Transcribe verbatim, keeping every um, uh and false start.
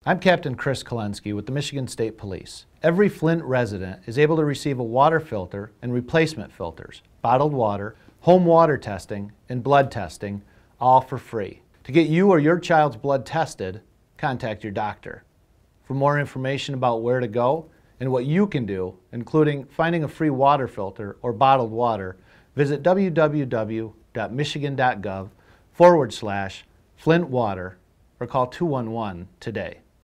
I'm Captain Chris Kelenske with the Michigan State Police. Every Flint resident is able to receive a water filter and replacement filters, bottled water, home water testing, and blood testing, all for free. To get you or your child's blood tested, contact your doctor. For more information about where to go and what you can do, including finding a free water filter or bottled water, visit w w w dot michigan dot gov forward slash Flint Water or call two one one today.